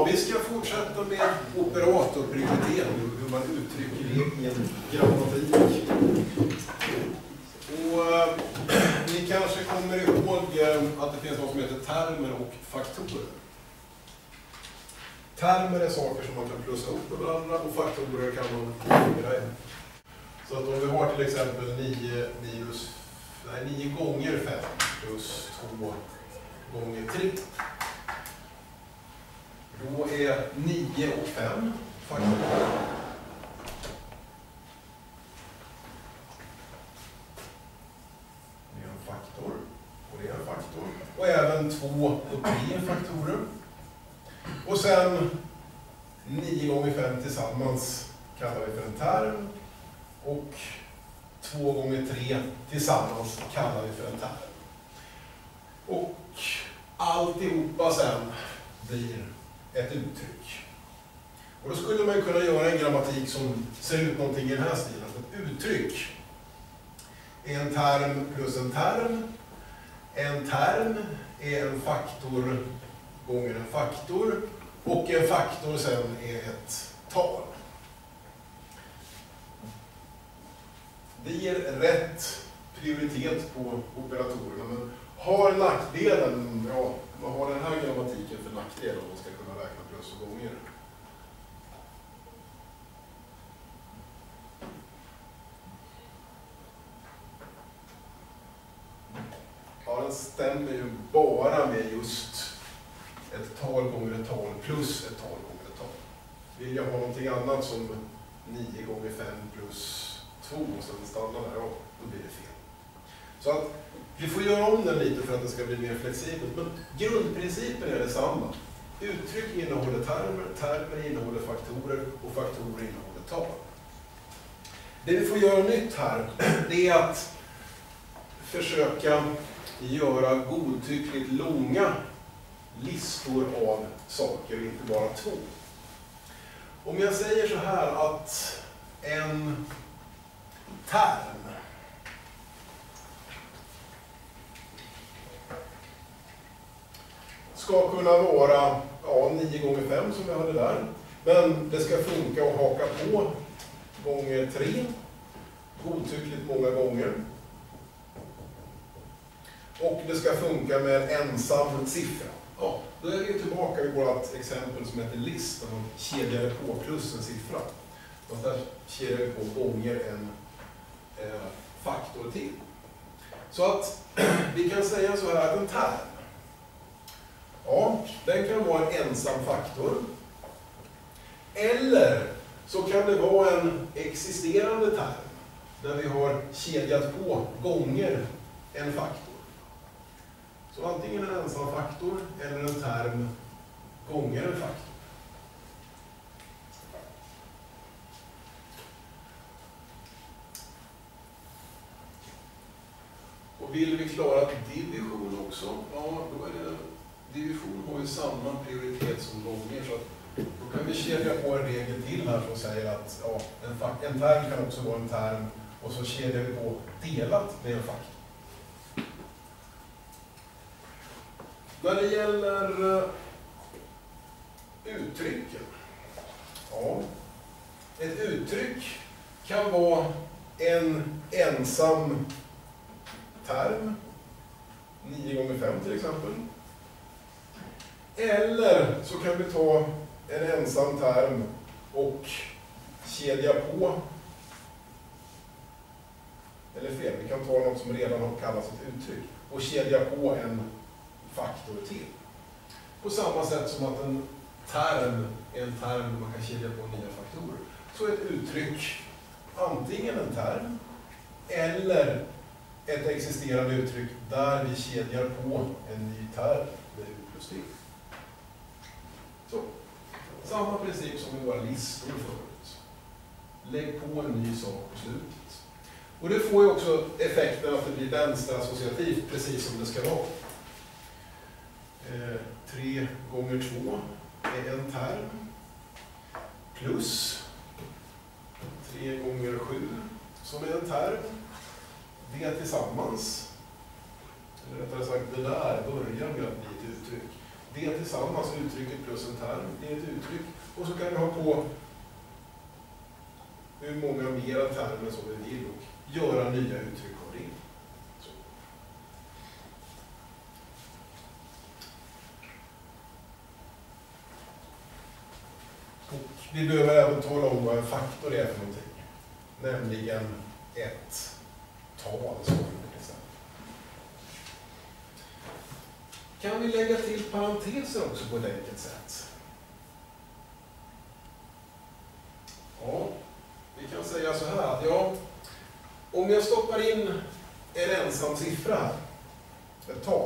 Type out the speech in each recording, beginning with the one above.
Ja, vi ska fortsätta med operatorprioritet, hur man uttrycker det i en grammatik. Och ni kanske kommer ihåg att det finns något som heter termer och faktorer. Termer är saker som man kan plussa ihop med varandra och faktorer kan man integrera. Så att om vi har till exempel 9 gånger 5 plus 2 gånger 3. Då är 9 och 5 faktorer. Det är en faktor och det är en faktor. Och även 2 och 3 faktorer. Och sen 9 gånger 5 tillsammans kallar vi för en term. Och 2 gånger 3 tillsammans kallar vi för en term. Och alltihopa sen blir ett uttryck. Och då skulle man kunna göra en grammatik som ser ut någonting i den här stilen. Ett uttryck är en term plus en term. En term är en faktor gånger en faktor. Och en faktor sen är ett tal. Det ger rätt prioritet på operatorerna, men har nackdelen, ja, vad har den här grammatiken för nackdel om man ska kunna räkna plus och gånger? Ja, den stämmer ju bara med just ett tal gånger ett tal plus ett tal gånger ett tal. Vill jag ha någonting annat som 9 gånger 5 plus 2 och sen stannar där, ja, då blir det fel. Så att vi får göra om den lite för att det ska bli mer flexibelt, men grundprincipen är detsamma. Uttryck innehåller termer, termer innehåller faktorer och faktorer innehåller tal. Det vi får göra nytt här, det är att försöka göra godtyckligt långa listor av saker, inte bara 2. Om jag säger så här att en term ska kunna vara 9 gånger 5 som vi hade där. Men det ska funka att haka på gånger 3. Godtyckligt många gånger. Och det ska funka med en ensam siffra. Ja, då är vi tillbaka i vårt exempel som heter list. Där man kedjar på plus en siffra. Och där kedjar vi på gånger en faktor till. Så att vi kan säga så här att en term, ja, den kan vara en ensam faktor. Eller så kan det vara en existerande term där vi har kedjat på gånger en faktor. Så antingen en ensam faktor eller en term gånger en faktor. Och vill vi klara division också, ja, då är det, division har ju samma prioritet som gånger, så att då kan vi kedja på en regel till här som säger att ja, en term kan också vara en term, och så kedjar vi på delat med en faktor. När det gäller uttrycken, ja, ett uttryck kan vara en ensam term, 9 gånger 5 till exempel. Eller så kan vi ta en ensam term och kedja på, eller fel, vi kan ta något som redan har kallats ett uttryck och kedja på en faktor till. På samma sätt som att en term är en term där man kan kedja på nya faktorer. Så är ett uttryck antingen en term eller ett existerande uttryck där vi kedjar på en ny term med u plus t. Så, samma princip som i våra listor förut. Lägg på en ny sak på slutet. Och det får ju också effekten att det blir vänsterassociativt, precis som det ska vara. 3 gånger 2 är en term. Plus 3 gånger 7 som är en term. Det tillsammans, eller rättare sagt det där, börjar med att bli ett uttryck. Det tillsammans, uttrycket plus en term, det är ett uttryck. Och så kan vi ha på hur många mera termer som vi vill och göra nya uttryck av det. Så. Och vi behöver även tala om vad en faktor är för någonting. Nämligen ett tal. Kan vi lägga till parenteser också på ett enkelt sätt? Ja, vi kan säga så här att om jag stoppar in en ensam siffra här, ett tal,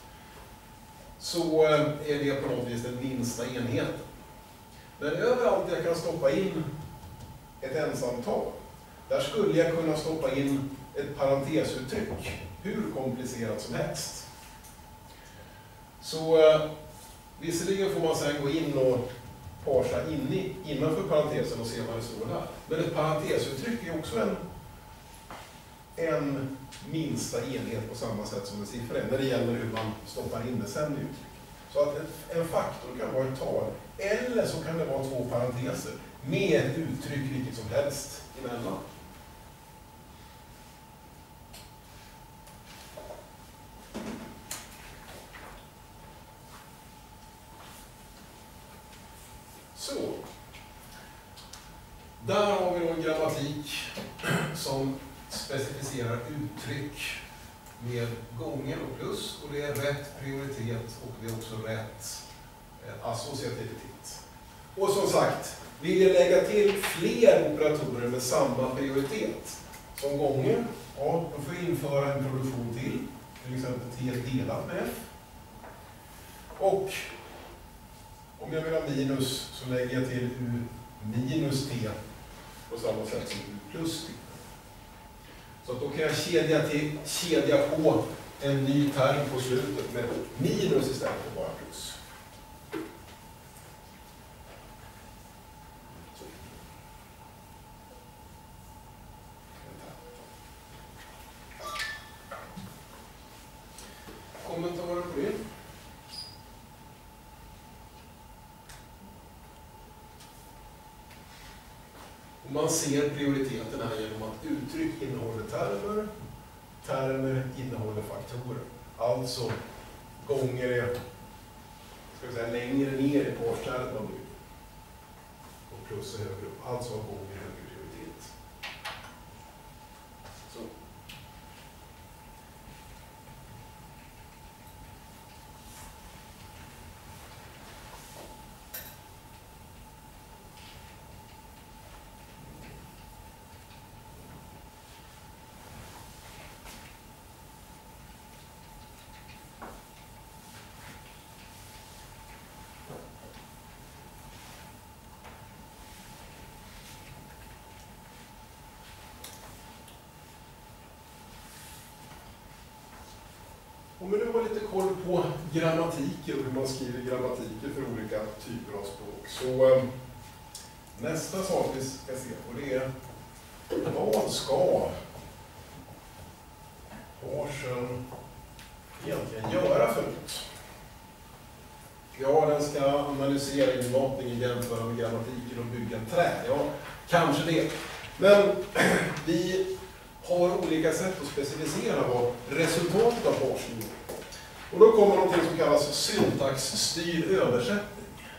så är det på något vis den minsta enheten. Men överallt jag kan stoppa in ett ensamtal, där skulle jag kunna stoppa in ett parentesuttryck, hur komplicerat som helst. Så visserligen får man sedan gå in och parsa innanför parentesen och se vad det står där. Men ett parentesuttryck är också en minsta enhet på samma sätt som en siffra är, när det gäller hur man stoppar in det sen i uttryck. Så att en faktor kan vara ett tal, eller så kan det vara två parenteser med ett uttryck vilket som helst emellan. Så, där har vi då en grammatik som specificerar uttryck med gånger och plus, och det är rätt prioritet och det är också rätt associativitet. Och som sagt, vill jag lägga till fler operatorer med samma prioritet som gånger, ja, då får jag införa en produktion till exempel t delat med f. Och om jag vill ha minus så lägger jag till u minus t på samma sätt som u plus t. Så att då kan jag kedja på en ny term på slutet med minus istället för bara plus. Kommentarer på det? Och man ser prioriteten här genom att uttryck innehåller termer, termer innehåller faktorer. Alltså gånger är, ska vi säga, längre ner i parskärlet man blir. Och plus är högre upp. Alltså har gånger högre prioritet. Så. Om vi nu har lite koll på grammatiker och hur man skriver grammatiker för olika typer av språk, så nästa sak vi ska se på det är vad ska parsen egentligen göra för något? Ja, den ska analysera inmatningen, jämföra med grammatiken och bygga träd. Ja, kanske det. Men vi har olika sätt att specificera vad resultatet av parsen är. Och då kommer något som kallas syntaxstyrd översättning.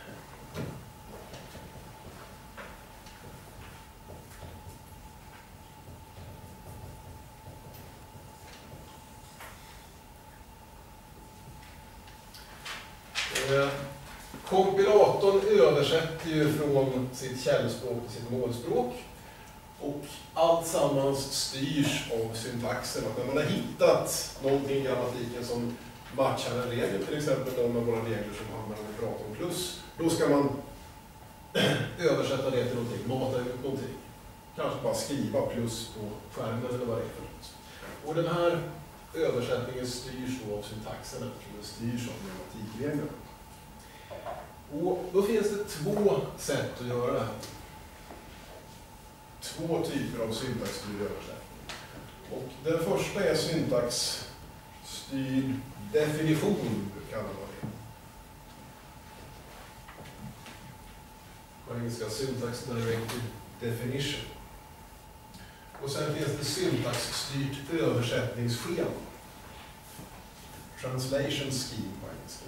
Kompilatorn översätter ju från sitt källspråk till sitt målspråk. Och allt sammans styrs av syntaxen. Att när man har hittat någonting i grammatiken som matchar en regel, till exempel de av våra regler som handlar om att prata om plus, då ska man översätta det till någonting, mata ut någonting. Kanske bara skriva plus på skärmen eller vad det är för något. Och den här översättningen styrs då av syntaxen eftersom den styrs av grammatikreglerna. Och då finns det två sätt att göra det här. Två typer av syntaxstyrd översättning. Och den första är syntaxstyrd definition, kallar man det. På engelska syntax directed definition. Och sen finns det syntaxstyrt översättningsschema. Translation scheme på engelska.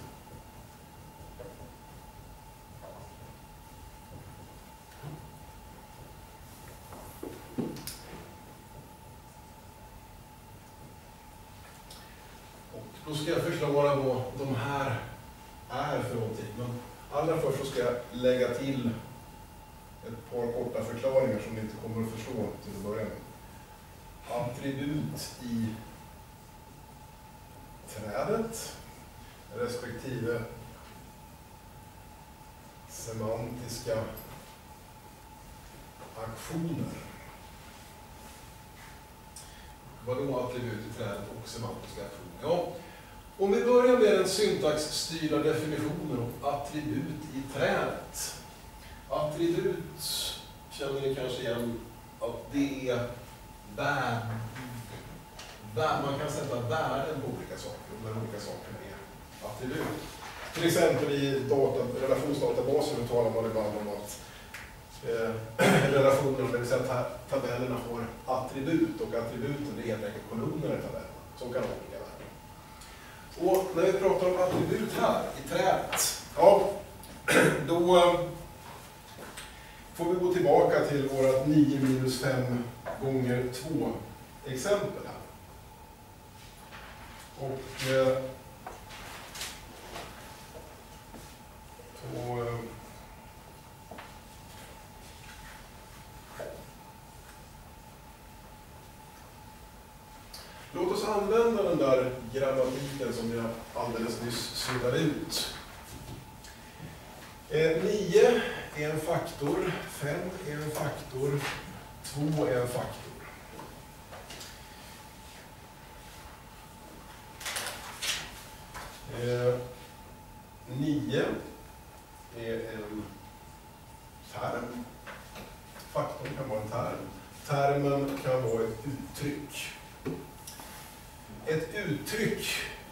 Och då ska jag förklara vad de här är för någonting. Men allra först så ska jag lägga till ett par korta förklaringar som ni inte kommer att förstå till att börja med. Attribut i trädet respektive semantiska aktioner. Vad då attribut i trädet och semantiska aktioner? Ja, om vi börjar med den syntaxstyrda definitionen av attribut i trädet. Attribut känner ni kanske igen att det är man kan sätta värden på olika saker, när olika saker är attribut. Till exempel i relationsdatabaser talar man ibland om att relationerna, det vill säga att tabellerna har attribut, och attributen är helt enkelt kolumner i tabellerna som kan ha olika värden. Och när vi pratar om attribut här i trädet, ja, då får vi gå tillbaka till vårat 9 minus 5 gånger 2 exempel här. Och låt oss använda den där grammatiken som jag alldeles nyss suddade ut. 9 är en faktor, 5 är en faktor, 2 är en faktor. Eh, 9 är en term. Faktorn kan vara en term. Termen kan vara ett uttryck. Ett uttryck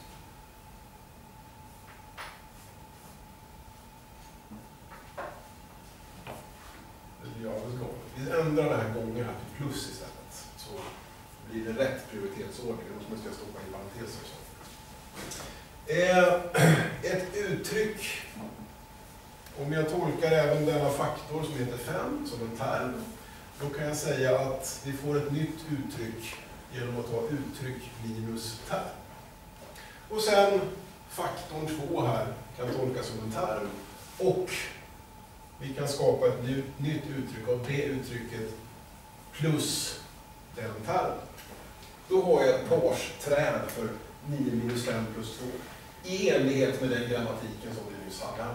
vi ändrar den här gången här till plus istället. Så blir det rätt prioritetsordning. Då måste jag stoppa i parenteser. Ett uttryck, om jag tolkar även denna faktor som heter 5 som en term, då kan jag säga att vi får ett nytt uttryck genom att ha uttryck minus term. Och sen faktorn 2 här kan tolkas som en term, och vi kan skapa ett nytt uttryck av det uttrycket plus den termen. Då har jag ett parsträd för 9 minus 5 plus 2 i enlighet med den grammatiken som vi nyss hade.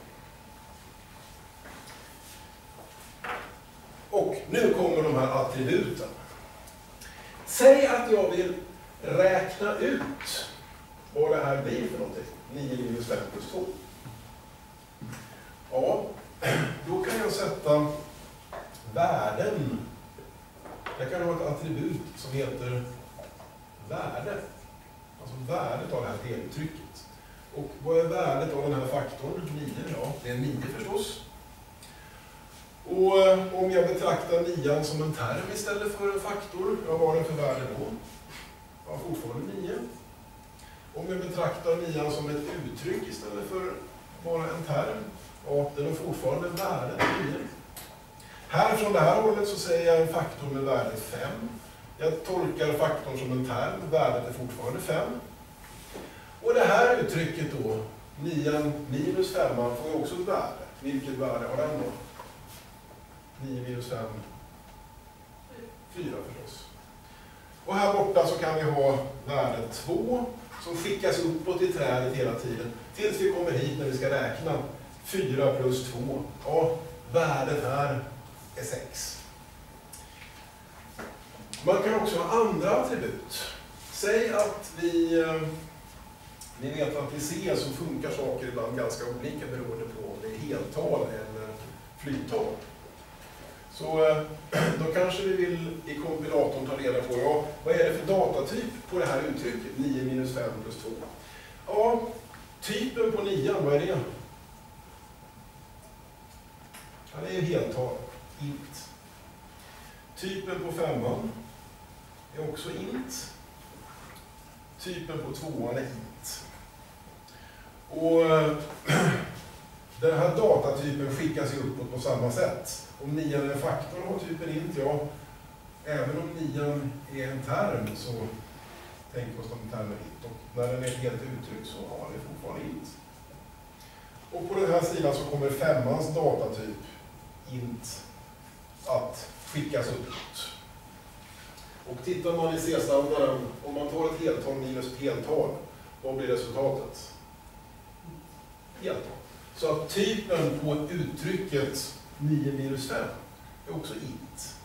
Och nu kommer de här attributen. Säg att jag vill räkna ut vad det här blir för någonting. 9 minus 5 plus 2. Ja, då kan jag sätta värden. Jag kan ha ett attribut som heter värde. Alltså värdet av det här deluttrycket. Och vad är värdet av den här faktorn? 9, ja, det är 9 förstås. Och om jag betraktar 9 som en term istället för en faktor, vad har den för värde då? Ja, fortfarande 9. Om jag betraktar 9 som ett uttryck istället för bara en term, ja, den är fortfarande värdet 9. Här från det här hållet så säger jag en faktor med värdet 5. Jag tolkar faktorn som en term, värdet är fortfarande 5. Och det här uttrycket då, 9 minus 5, får ju också ett värde. Vilket värde har den då? 9 minus 5, 4 förstås. Och här borta så kan vi ha värdet 2 som skickas uppåt i trädet hela tiden tills vi kommer hit när vi ska räkna 4 plus 2. Ja, värdet här är 6. Man kan också ha andra attribut. Säg att ni vet att i C så funkar saker ibland ganska olika beroende på om det är heltal eller flyttal. Så då kanske vi vill i kompilatorn ta reda på, ja, vad är det för datatyp på det här uttrycket, 9 minus 5 plus 2? Ja, typen på 9, vad är det? Här är ju heltal, int. Typen på 5:an är också int. Typen på 2:an är int. Och den här datatypen skickas ju uppåt på samma sätt. Om 9:an är en faktor har typen int, ja. Även om 9:an är en term så tänker oss de termer int. Och när den är ett helt uttryck så har det fortfarande int. Och på den här sidan så kommer 5:ans datatyp int att skickas uppåt. Och tittar man i C-standarden, om man tar ett heltal minus ett heltal, vad blir resultatet? Heltal. Så att typen på uttrycket 9 minus 5 är också int.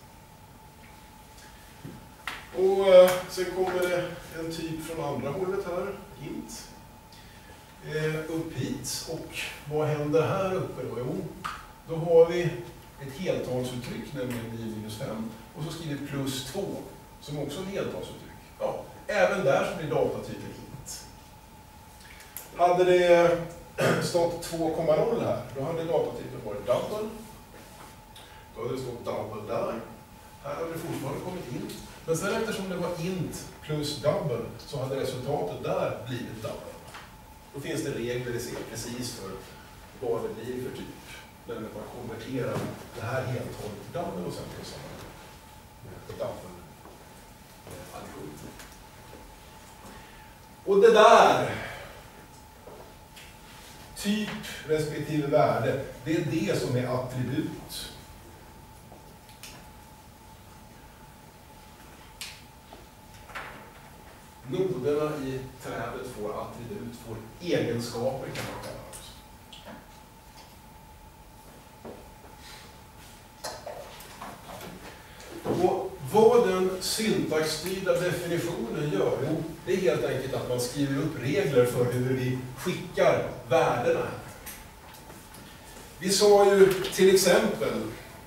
Och sen kommer det en typ från andra hållet här, int. Upp hit, och vad händer här uppe då? Jo, då har vi ett heltalsuttryck, nämligen 9 minus 5, och så skriver plus 2, som också är ett heltalsuttryck. Ja, även där så blir datatypen int. Hade det stått 2,0 här, då hade datatypen varit double. Då hade det stått double där. Här hade det fortfarande kommit int. Men sen eftersom det var int plus double så hade resultatet där blivit double. Då finns det regler i C precis för vad det blir för typ. När man konverterar det här heltalet till double och sen plussar man double addition. Och det där, typ respektive värde, det är det som är attribut. Noderna i trädet får attribut, får egenskaper kan man kalla det. Och vad den syntaxstyrda definitionen gör, jo, det är helt enkelt att man skriver upp regler för hur vi skickar värdena. Vi sa ju till exempel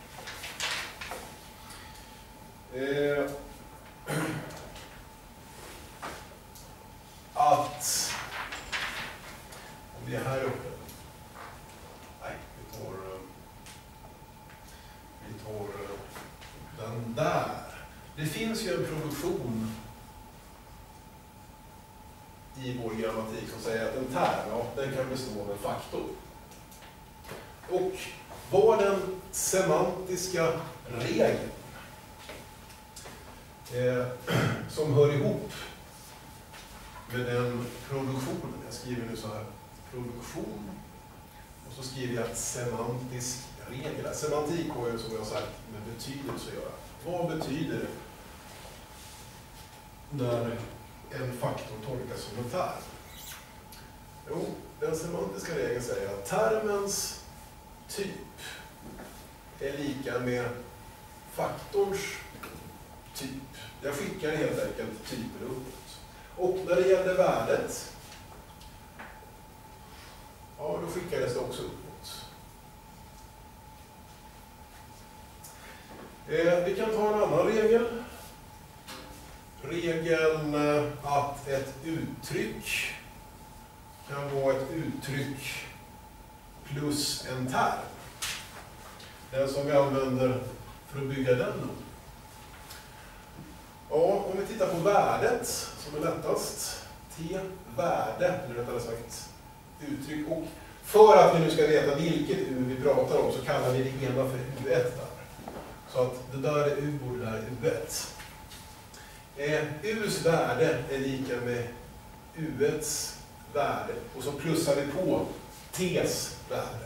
att om vi är här uppe, nej, vi tar den där. Det finns ju en produktion i vår grammatik som säger att en term, ja, den kan bestå av en faktor. Och vad den semantiska regeln som hör ihop med den produktionen. Jag skriver nu så här, produktion, och så skriver jag semantisk regel. Semantik har ju, som jag sagt, med betydelse att göra. Vad betyder det när en faktor tolkas som en term? Jo, den semantiska regeln säger att termens typ är lika med faktorns typ. Jag skickar helt enkelt typen uppåt. Och när det gäller värdet, ja, då skickades det också uppåt. Vi kan ta en annan regel. Regeln att ett uttryck kan vara ett uttryck plus en term. Den som vi använder för att bygga den. Ja, om vi tittar på värdet som är lättast. T, värde, eller rättare sagt uttryck. Och för att vi nu ska veta vilket U vi pratar om så kallar vi det ena för U1 där. Så att det där är U och det där är U1. U's värde är lika med U1s värde. Och så plussar vi på T's värde.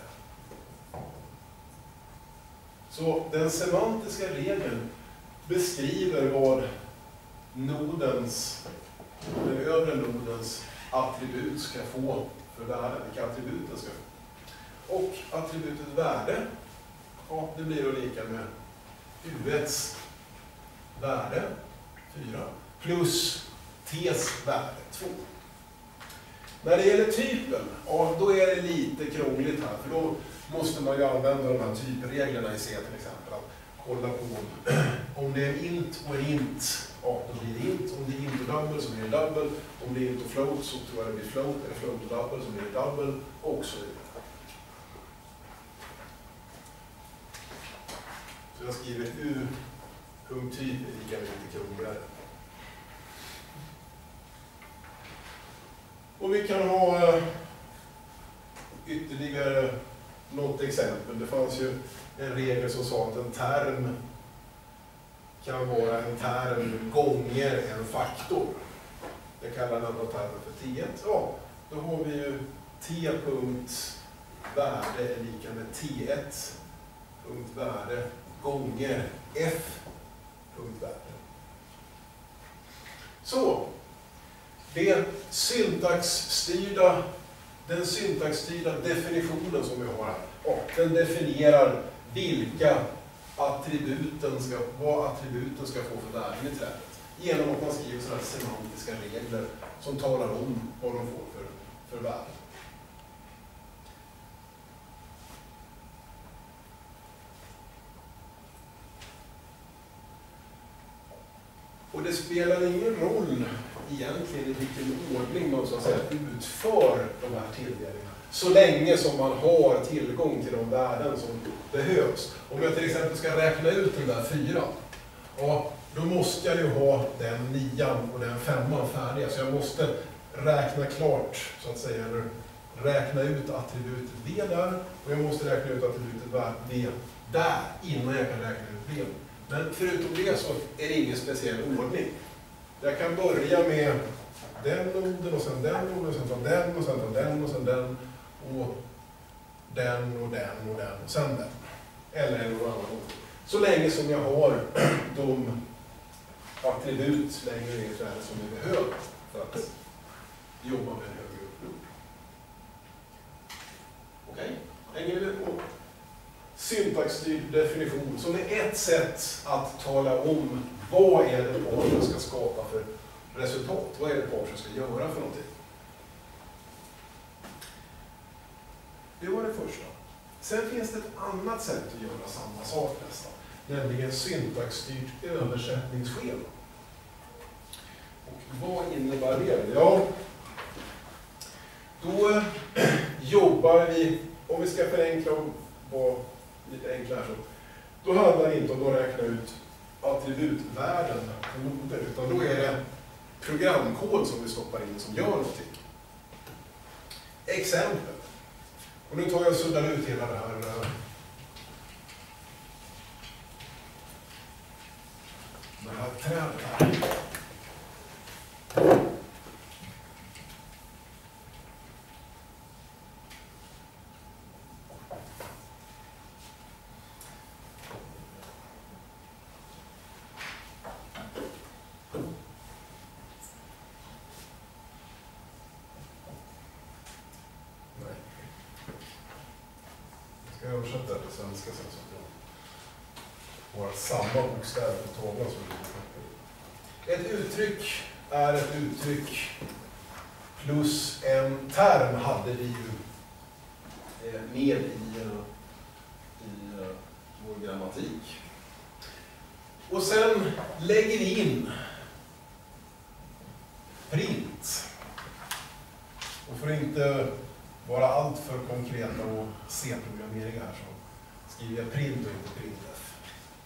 Så den semantiska regeln beskriver vad nodens, den övre nodens attribut ska få för värde, vilka attribut den ska få. Och attributet värde, ja, det blir då lika med U1s värde, 4, plus T's värde, 2. När det gäller typen, ja, då är det lite krångligt här, för då måste man ju använda de här typreglerna i C till exempel. Att kolla på om det är en int och en int, ja, då blir det int. Om det är int och double så blir det double. Om det är int och float så tror jag det blir float. Eller float och double så blir det double. Och så vidare. Så jag skriver u.typ är lika mycket kronor. Och vi kan ha ytterligare något exempel. Det fanns ju en regel som sa att en term kan vara en term gånger en faktor. Det kallar den andra termen för T1. Ja, då har vi ju T punkt värde är lika med T1 punkt värde gånger F punkt värde. Så, den syntaxstyrda definitionen som vi har här, ja, den definierar vad attributen ska få för värden i trädet. Genom att man skriver sådana semantiska regler som talar om vad de får för värden. Och det spelar ingen roll egentligen i vilken ordning man så att säga utför de här tilldelningarna. Så länge som man har tillgång till de värden som behövs. Om jag till exempel ska räkna ut den där 4, ja, då måste jag ju ha den 9 och den 5 färdiga. Så jag måste räkna klart, så att säga, eller räkna ut attributet V där. Och jag måste räkna ut attributet V där innan jag kan räkna ut V. Men förutom det så är det ingen speciell ordning. Jag kan börja med den noden och sen den noden och sen ta den och sen ta den och sen den och den och den och den och sen den. Eller någon annan ord. Så länge som jag har de attribut längre ner i trädet som vi behöver för att jobba med en högre uppnod. Okej, hänger vi på? Syntaxstyrd definition som är ett sätt att tala om vad är det parsen ska skapa för resultat. Vad är det parsen ska göra för någonting. Det var det första. Sen finns det ett annat sätt att göra samma sak nästan. Nämligen syntaxstyrt översättningsschema. Och vad innebär det? Ja, då jobbar vi, om vi ska förenkla och vara lite enklare så, då handlar det inte om att räkna ut attributvärden på noder, utan då är det programkod som vi stoppar in som gör någonting. Exempel. Och nu tar jag och suddar ut hela det här trädet här. Jag ska översätta det till svenska sen så att jag har samma bokstäver på tavlan som det är. Ett uttryck är ett uttryck plus en term hade vi ju med i vår grammatik. Och sen lägger vi in print. Och för att inte vara allt för konkreta och C-programmering här så skriver jag print och inte printf.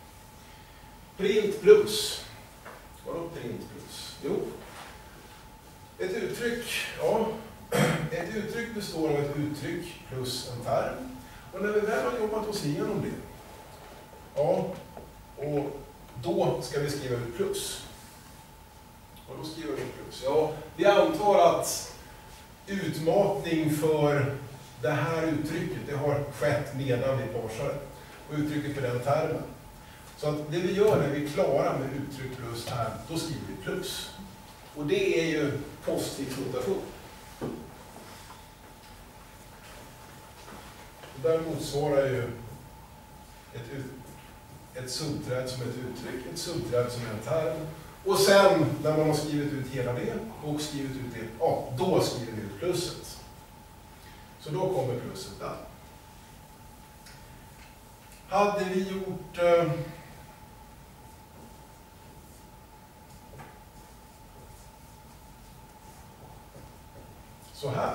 Print plus. Vadå print plus? Jo, ett uttryck, ja, ett uttryck består av ett uttryck plus en term. Och när vi väl har jobbat oss igenom det, ja, och då ska vi skriva ut plus. Och då skriver vi plus. Ja, vi antar att utmatning för det här uttrycket, det har skett medan vi parsar och uttrycket för den termen. Så att det vi gör när vi är klara med uttryck plus term, då skriver vi plus. Och det är ju postfix-notation. Där motsvarar ju ett subträd som ett uttryck, ett subträd som en term. Och sen när man har skrivit ut hela det och skrivit ut det, ja, då skriver vi ut plusset. Så då kommer plusset där. Hade vi gjort så här,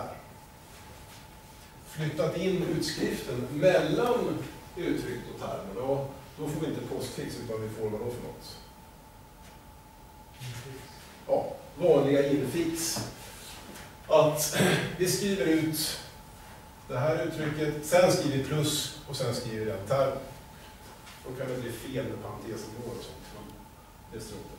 flyttat in utskriften mellan uttryck och termen, och Då får vi inte postfix utan vi får vad då för något? Ja, vanliga infix. Att vi skriver ut det här uttrycket, sen skriver vi plus och sen skriver vi den termen. Då kan det bli fel med parentesområden och sånt, men det struntar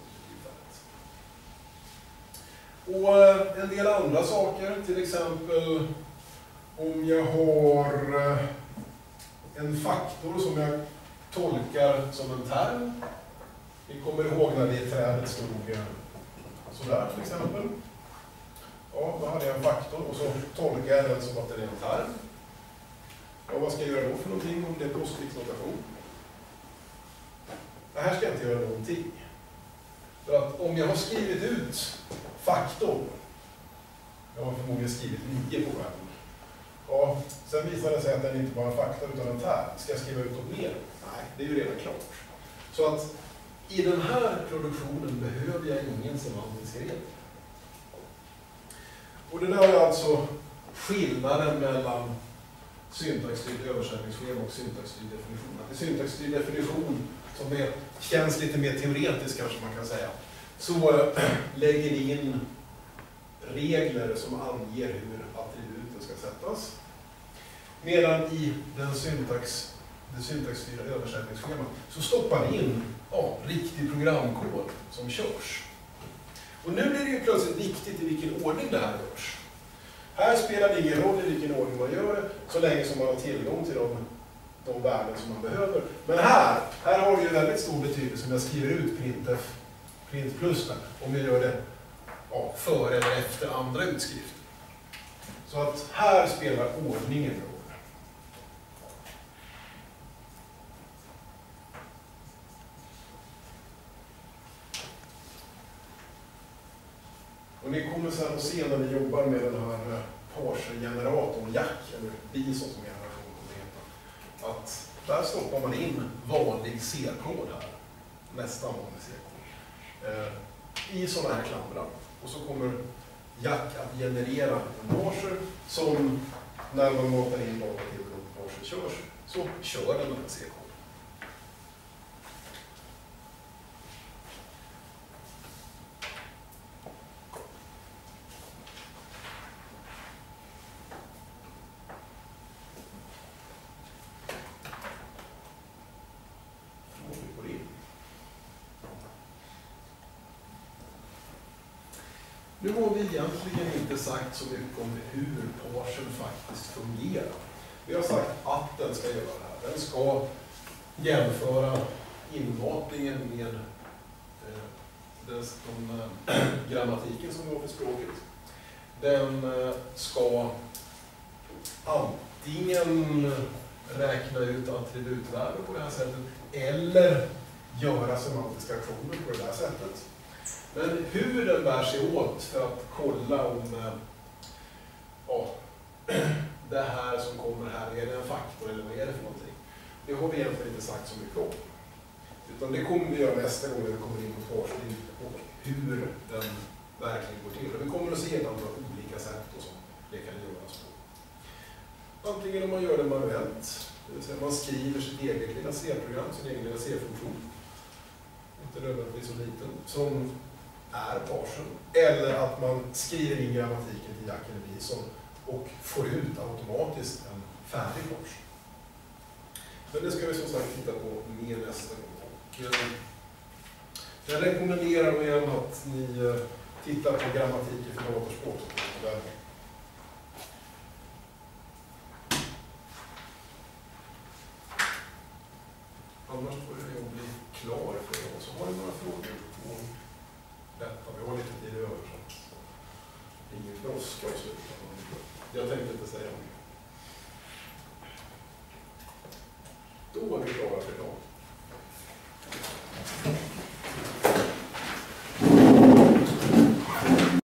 vi i. Och en del andra saker, till exempel om jag har en faktor som jag tolkar som en term. Vi kommer ihåg när det i trädet stod sådär till exempel. Ja, då hade jag en faktor och så tolkar jag den som att det är en term. Ja, vad ska jag göra då för någonting om det är postfixnotation? Det här ska jag inte göra någonting. För att om jag har skrivit ut faktor, jag har förmodligen skrivit 9 på den. Ja, sen visar det sig att den inte bara är faktor utan en term. Ska jag skriva ut något mer? Nej, det är ju redan klart. Så att i den här produktionen behöver jag ingen semantisk regel. Och det där är alltså skillnaden mellan syntaxstyrd översättningsschema och syntaxstyrd definition. Att i syntaxstyrd definition, som känns lite mer teoretisk kanske man kan säga, så lägger ni in regler som anger hur attributen ska sättas. Medan i det syntaxstyrda översättningsschemat så stoppar ni in riktig programkod som körs. Och nu blir det ju plötsligt viktigt i vilken ordning det här görs. Här spelar det ingen roll i vilken ordning man gör det, så länge som man har tillgång till de värden som man behöver. Men här har det ju väldigt stor betydelse om jag skriver ut printf, print plus där, om jag gör det före eller efter andra utskrifter. Så att här spelar ordningen roll. Och ni kommer sen att se när ni jobbar med den här parser-generatorn, Jack, eller Bison som generation kommer heta, att där stoppar man in vanlig C-kod här, nästan vanlig C-kod, i sådana här klamrar. Och så kommer Jack att generera en parser som när man matar in bakåt till att parser körs, så kör den här C-koden. Nu har vi egentligen inte sagt så mycket om hur parsen faktiskt fungerar. Vi har sagt att den ska göra det här. Den ska jämföra inmatningen med grammatiken som vi har för språket. Den ska antingen räkna ut attributvärden på det här sättet eller göra semantiska aktioner på det här sättet. Men hur den bär sig åt för att kolla om det här som kommer här, är det en faktor eller vad är det för någonting? Det har vi egentligen inte sagt så mycket om. Utan det kommer vi göra nästa gång när vi kommer in på forskning och hur den verkligen går till. Och vi kommer att se ett antal olika sätt och som det kan göras på. Antingen om man gör det manuellt, det vill säga man skriver sitt eget lilla C-program, sin egen lilla C-funktion. Inte nödvändigtvis så liten, som är parsen. Eller att man skriver in grammatiken till Jack eller Bison och får ut automatiskt en färdig pars. Men det ska vi som sagt titta på mer nästa gång. Och jag rekommenderar igen att ni tittar på grammatiken för datorspråk. Annars får jag bli klar för idag. Så har ni några frågor på detta? Vi har lite tid över så ingen brådska och sluta. Jag tänkte inte säga mycket.